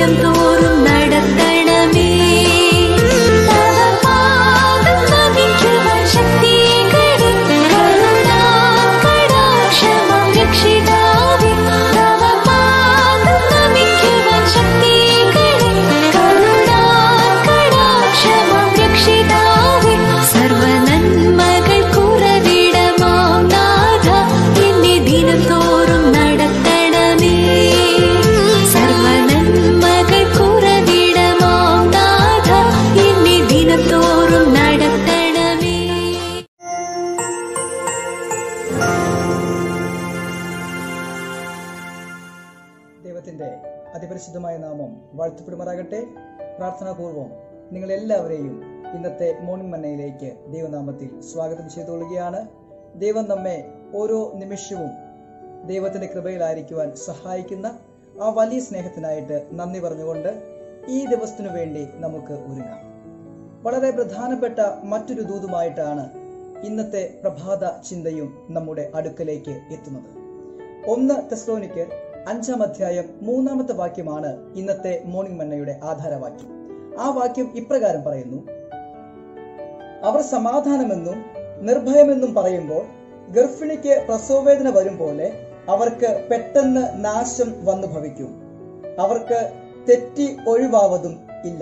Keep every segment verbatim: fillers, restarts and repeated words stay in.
ദൈവത്തിന്റെ അതിപരിശുദ്ധമായ നാമം വാഴ്ത്തപ്പെടുമാറാകട്ടെ. പ്രാർത്ഥനാപൂർവം നിങ്ങളെല്ലാവരെയും ഇന്നത്തെ മോർണിംഗ് മന്നയിലേക്ക് ദൈവനാമത്തിൽ സ്വാഗതം ചെയ്തുകൊള്ളുകയാണ്. ദൈവം നമ്മെ ഓരോ നിമിഷവും ദൈവത്തിന്റെ കൃപയിലായിരിക്കുവാൻ സഹായിക്കുന്ന ആ വലിയ സ്നേഹത്തിനായിട്ട് നന്ദി പറഞ്ഞുകൊണ്ട് ഈ ദിവസത്തിനു വേണ്ടി നമുക്ക് ഒരുങ്ങാം. വളരെ പ്രധാനപ്പെട്ട മറ്റൊരു ദൂതുമായിട്ടാണ് ഇന്നത്തെ പ്രഭാത ചിന്തയും നമ്മുടെ അടുക്കലേക്ക് എത്തുന്നത്. ഒന്ന് തെസ്സലോനിക്കർ അഞ്ചാം അധ്യായം മൂന്നാമത്തെ വാക്യമാണ് ഇന്നത്തെ മോർണിംഗ് മന്നയുടെ ആധാരവാക്യം. ആ വാക്യം ഇപ്രകാരം പറയുന്നു: അവർ സമാധാനമെന്നും നിർഭയമെന്നും പറയുമ്പോൾ ഗർഭിണിക്ക് പ്രസവവേദന വരും പോലെ അവർക്ക് പെട്ടെന്ന് നാശം വന്നു ഭവിക്കും. അവർക്ക് തെറ്റി ഒഴിവാവതും ഇല്ല.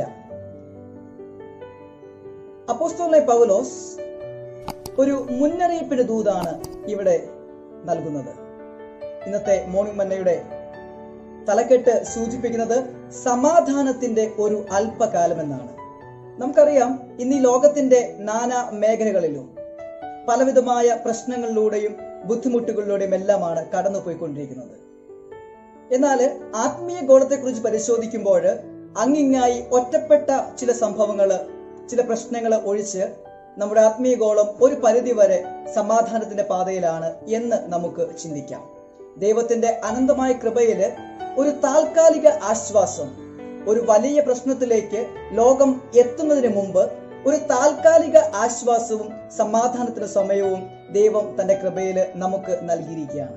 അപ്പോസ്തലനായ പൗലോസ് ഒരു മുന്നറിയിപ്പിന്റെ ദൂതാണ് ഇവിടെ നൽകുന്നത്. ഇന്നത്തെ മോർണിംഗ് മന്നയുടെ തലക്കെട്ട് സൂചിപ്പിക്കുന്നത് സമാധാനത്തിന്റെ ഒരു അല്പകാലം എന്നാണ്. നമുക്കറിയാം, ഇന്ന് ഈ ലോകത്തിന്റെ നാനാ മേഖലകളിലും പലവിധമായ പ്രശ്നങ്ങളിലൂടെയും ബുദ്ധിമുട്ടുകളിലൂടെയും എല്ലാമാണ് കടന്നുപോയിക്കൊണ്ടിരിക്കുന്നത്. എന്നാൽ ആത്മീയ ഗോളത്തെക്കുറിച്ച് പരിശോധിക്കുമ്പോൾ അങ്ങിങ്ങായി ഒറ്റപ്പെട്ട ചില സംഭവങ്ങള്, ചില പ്രശ്നങ്ങൾ ഒഴിച്ച് നമ്മുടെ ആത്മീയ ഗോളം ഒരു പരിധി വരെ സമാധാനത്തിന്റെ പാതയിലാണ് എന്ന് നമുക്ക് ചിന്തിക്കാം. ദൈവത്തിന്റെ അനന്തമായ കൃപയില് ഒരു താൽക്കാലിക ആശ്വാസം, ഒരു വലിയ പ്രശ്നത്തിലേക്ക് ലോകം എത്തുന്നതിന് മുമ്പ് ഒരു താൽക്കാലിക ആശ്വാസവും സമാധാനത്തിന്റെ സമയവും ദൈവം തന്റെ കൃപയില് നമുക്ക് നൽകിയിരിക്കുകയാണ്.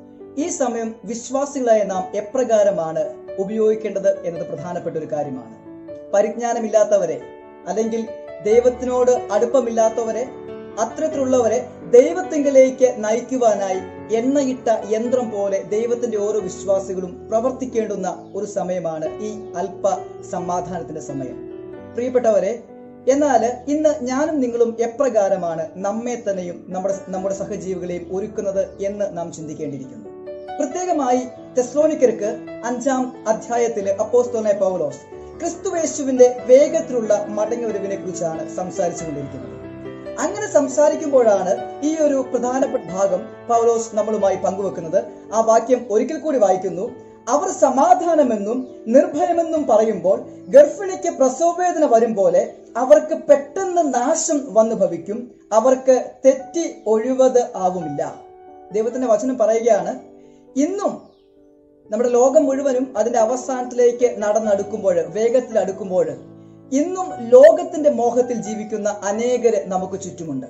ഈ സമയം വിശ്വാസികളായ നാം എപ്രകാരമാണ് ഉപയോഗിക്കേണ്ടത് എന്നത് പ്രധാനപ്പെട്ട ഒരു കാര്യമാണ്. പരിജ്ഞാനമില്ലാത്തവരെ, അല്ലെങ്കിൽ ദൈവത്തിനോട് അടുപ്പമില്ലാത്തവരെ, അത്തരത്തിലുള്ളവരെ ദൈവത്തിങ്കലേക്ക് നയിക്കുവാനായി എണ്ണയിട്ട യന്ത്രം പോലെ ദൈവത്തിന്റെ ഓരോ വിശ്വാസികളും പ്രവർത്തിക്കേണ്ടുന്ന ഒരു സമയമാണ് ഈ അല്പ സമാധാനത്തിന്റെ സമയം. പ്രിയപ്പെട്ടവരെ, എന്നാൽ ഇന്ന് ഞാനും നിങ്ങളും എപ്രകാരമാണ് നമ്മെ തന്നെയും നമ്മുടെ നമ്മുടെ സഹജീവികളെയും ഒരുക്കുന്നത് എന്ന് നാം ചിന്തിക്കേണ്ടിയിരിക്കുന്നു. പ്രത്യേകമായി തെസ്സലോനിക്കർക്ക് അഞ്ചാം അധ്യായത്തില് അപ്പോസ്തലനായ പൗലോസ് ക്രിസ്തുയേശുവിന്റെ വേഗത്തിലുള്ള മടങ്ങിവരവിനെ കുറിച്ചാണ് സംസാരിച്ചുകൊണ്ടിരിക്കുന്നത്. അങ്ങനെ സംസാരിക്കുമ്പോഴാണ് ഈ ഒരു പ്രധാനപ്പെട്ട ഭാഗം പൗലോസ് നമ്മളുമായി പങ്കുവെക്കുന്നത്. ആ വാക്യം ഒരിക്കൽ കൂടി വായിക്കുന്നു: അവർ സമാധാനമെന്നും നിർഭയമെന്നും പറയുമ്പോൾ ഗർഭിണിക്ക് പ്രസവവേദന വരും പോലെ അവർക്ക് പെട്ടെന്ന് നാശം വന്നു ഭവിക്കും. അവർക്ക് തെറ്റി ഒഴിവത് ആവുമില്ല. ദൈവത്തിന്റെ വചനം പറയുകയാണ്, ഇന്നും നമ്മുടെ ലോകം മുഴുവനും അതിന്റെ അവസാനത്തിലേക്ക് നടന്നടുക്കുമ്പോൾ, വേഗത്തിൽ അടുക്കുമ്പോൾ, ഇന്നും ലോകത്തിന്റെ മോഹത്തിൽ ജീവിക്കുന്ന അനേകര് നമുക്ക് ചുറ്റുമുണ്ട്.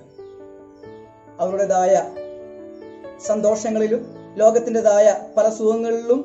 അവരുടേതായ സന്തോഷങ്ങളിലും ലോകത്തിൻ്റെതായ പല സുഖങ്ങളിലും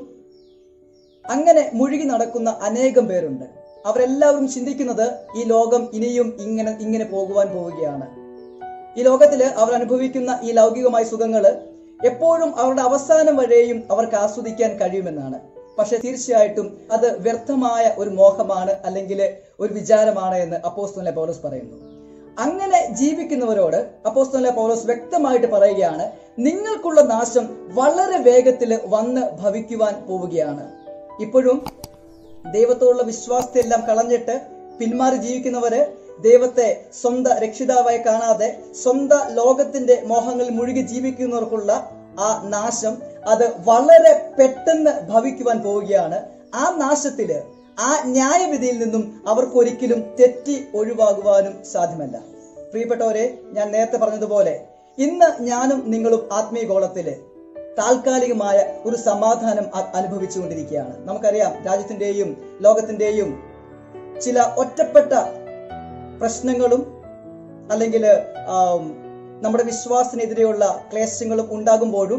അങ്ങനെ മുഴുകി നടക്കുന്ന അനേകം പേരുണ്ട്. അവരെല്ലാവരും ചിന്തിക്കുന്നത് ഈ ലോകം ഇനിയും ഇങ്ങനെ ഇങ്ങനെ പോകുവാൻ പോവുകയാണ്. ഈ ലോകത്തില് അവർ അനുഭവിക്കുന്ന ഈ ലൗകികമായ സുഖങ്ങള് എപ്പോഴും അവരുടെ അവസാനം വരെയും അവർക്ക് ആസ്വദിക്കാൻ കഴിയുമെന്നാണ്. പക്ഷെ തീർച്ചയായിട്ടും അത് വ്യർത്ഥമായ ഒരു മോഹമാണ്, അല്ലെങ്കിൽ ഒരു വിചാരമാണ് എന്ന് അപ്പോസ്തലനായ പൗലോസ് പറയുന്നു. അങ്ങനെ ജീവിക്കുന്നവരോട് അപ്പോസ്തലനായ പൗലോസ് വ്യക്തമായിട്ട് പറയുകയാണ്, നിങ്ങൾക്കുള്ള നാശം വളരെ വേഗത്തിൽ വന്ന് ഭവിക്കുവാൻ പോവുകയാണ്. ഇപ്പോഴും ദൈവത്തോടുള്ള വിശ്വാസത്തെ എല്ലാം കളഞ്ഞിട്ട് പിന്മാറി ജീവിക്കുന്നവര്, ദൈവത്തെ സ്വന്തം രക്ഷിതാവായി കാണാതെ സ്വന്തം ലോകത്തിന്റെ മോഹങ്ങളിൽ മുഴുകി ജീവിക്കുന്നവർക്കുള്ള ആ നാശം അത് വളരെ പെട്ടെന്ന് ഭവിക്കുവാൻ പോവുകയാണ്. ആ നാശത്തില്, ആ ന്യായവിധിയിൽ നിന്നും അവർക്ക് ഒരിക്കലും തെറ്റി ഒഴിവാകുവാനും സാധ്യമല്ല. പ്രിയപ്പെട്ടവരെ, ഞാൻ നേരത്തെ പറഞ്ഞതുപോലെ ഇന്ന് ഞാനും നിങ്ങളും ആത്മീയ ഗോളത്തില് താൽക്കാലികമായ ഒരു സമാധാനം അനുഭവിച്ചുകൊണ്ടിരിക്കുകയാണ്. നമുക്കറിയാം, രാജ്യത്തിന്റെയും ലോകത്തിന്റെയും ചില ഒറ്റപ്പെട്ട പ്രശ്നങ്ങളും അല്ലെങ്കിൽ നമ്മുടെ വിശ്വാസത്തിനെതിരെയുള്ള ക്ലേശങ്ങളും ഉണ്ടാകുമ്പോഴും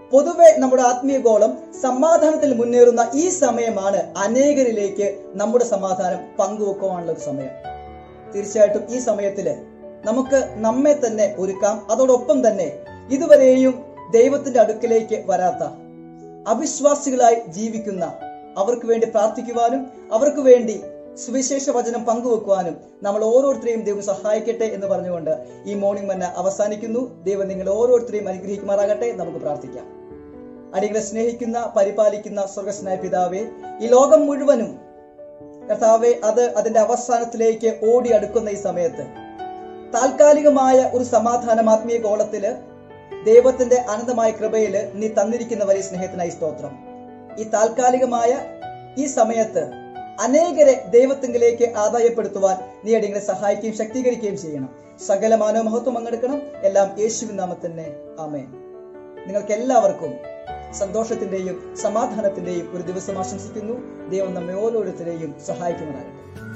പൊതുവെ നമ്മുടെ ആത്മീയ ഗോളം സമാധാനത്തിൽ മുന്നേറുന്ന ഈ സമയമാണ് അനേകരിലേക്ക് നമ്മുടെ സമാധാനം പങ്കുവെക്കുവാനുള്ള ഒരു സമയം. തീർച്ചയായിട്ടും ഈ സമയത്തില് നമുക്ക് നമ്മെ തന്നെ ഒരുക്കാം. അതോടൊപ്പം തന്നെ ഇതുവരെയും ദൈവത്തിന്റെ അടുക്കലേക്ക് വരാത്ത അവിശ്വാസികളായി ജീവിക്കുന്ന അവർക്ക് വേണ്ടി പ്രാർത്ഥിക്കുവാനും അവർക്ക് വേണ്ടി സുവിശേഷ വചനം പങ്കുവെക്കുവാനും നമ്മൾ ഓരോരുത്തരെയും ദൈവം സഹായിക്കട്ടെ എന്ന് പറഞ്ഞുകൊണ്ട് ഈ മോർണിംഗ് മന്ന അവസാനിക്കുന്നു. ദൈവം നിങ്ങൾ ഓരോരുത്തരെയും അനുഗ്രഹിക്കുമാറാകട്ടെ. നമുക്ക് പ്രാർത്ഥിക്കാം. അടികളെ സ്നേഹിക്കുന്ന പരിപാലിക്കുന്ന സ്വർഗസ്നായ പിതാവേ, ഈ ലോകം മുഴുവനും കർത്താവെ അത് അതിന്റെ അവസാനത്തിലേക്ക് ഓടി അടുക്കുന്ന ഈ സമയത്ത് താൽക്കാലികമായ ഒരു സമാധാനം ആത്മീയ ഗോളത്തില് ദൈവത്തിന്റെ അനന്തമായ കൃപയില് നീ തന്നിരിക്കുന്ന വലിയ സ്നേഹത്തിനായി സ്തോത്രം. ഈ താൽക്കാലികമായ ഈ സമയത്ത് അനേകരെ ദൈവത്തിങ്കിലേക്ക് ആദായപ്പെടുത്തുവാൻ നീ അടിയങ്ങളെ സഹായിക്കുകയും ശക്തീകരിക്കുകയും ചെയ്യണം. സകല മാനവ മഹത്വം പങ്കെടുക്കണം. എല്ലാം യേശുവിൻ നാമത്തിൽ ആമേൻ. നിങ്ങൾക്ക് എല്ലാവർക്കും സന്തോഷത്തിന്റെയും സമാധാനത്തിന്റെയും ഒരു ദിവസം ആശംസിക്കുന്നു. ദൈവം നമ്മെ ഓരോരുത്തരെയും സഹായിക്കുവാനാകട്ടെ.